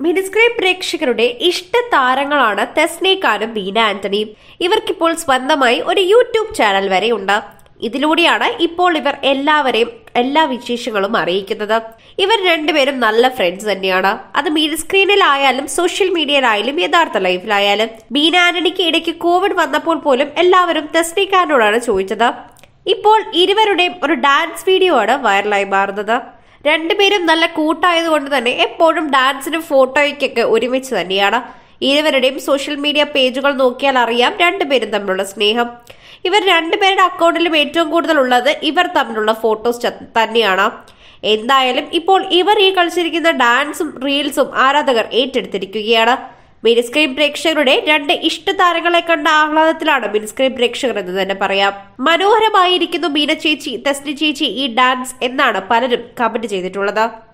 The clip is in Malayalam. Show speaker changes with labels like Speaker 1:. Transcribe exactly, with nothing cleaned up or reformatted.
Speaker 1: മിനിസ്ക്രീൻ പ്രേക്ഷകരുടെ ഇഷ്ട താരങ്ങളാണ് തെസ്നി ഖാനും ബീന ആന്റണിയും. ഇവർക്കിപ്പോൾ സ്വന്തമായി ഒരു യൂട്യൂബ് ചാനൽ വരെ ഉണ്ട്. ഇതിലൂടെയാണ് ഇപ്പോൾ ഇവർ എല്ലാവരെയും എല്ലാ വിശേഷങ്ങളും അറിയിക്കുന്നത്. ഇവർ രണ്ടുപേരും നല്ല ഫ്രണ്ട്സ് തന്നെയാണ്. അത് മിനിസ്ക്രീനിലായാലും സോഷ്യൽ മീഡിയയിലായാലും യഥാർത്ഥ ലൈഫിലായാലും. ബീന ആന്റണിക്ക് ഇടയ്ക്ക് കോവിഡ് വന്നപ്പോൾ പോലും എല്ലാവരും തെസ്നി ഖാനോടാണ് ചോദിച്ചത്. ഇപ്പോൾ ഇരുവരുടെയും ഒരു ഡാൻസ് വീഡിയോ ആണ് വൈറലായി മാറുന്നത്. രണ്ടുപേരും നല്ല കൂട്ടായതുകൊണ്ട് തന്നെ എപ്പോഴും ഡാൻസിനും ഫോട്ടോയ്ക്കൊക്കെ ഒരുമിച്ച് തന്നെയാണ്. ഇരുവരുടെയും സോഷ്യൽ മീഡിയ പേജുകൾ നോക്കിയാൽ അറിയാം രണ്ടുപേരും തമ്മിലുള്ള സ്നേഹം. ഇവർ രണ്ടുപേരുടെ അക്കൗണ്ടിലും ഏറ്റവും കൂടുതൽ ഉള്ളത് ഇവർ തമ്മിലുള്ള ഫോട്ടോസ് തന്നെയാണ്. എന്തായാലും ഇപ്പോൾ ഇവർ ഈ കളിച്ചിരിക്കുന്ന ഡാൻസും റീൽസും ആരാധകർ ഏറ്റെടുത്തിരിക്കുകയാണ്. മിനിസ്ക്രീൻ പ്രേക്ഷകരുടെ രണ്ട് ഇഷ്ടതാരങ്ങളെ കണ്ട ആഹ്ലാദത്തിലാണ് മിനിസ്ക്രീൻ പ്രേക്ഷകർ എന്ന് തന്നെ പറയാം. മനോഹരമായിരിക്കുന്നു ബീന ചേച്ചി, തെസ്നി ചേച്ചി ഈ ഡാൻസ് എന്നാണ് പലരും കമന്റ് ചെയ്തിട്ടുള്ളത്.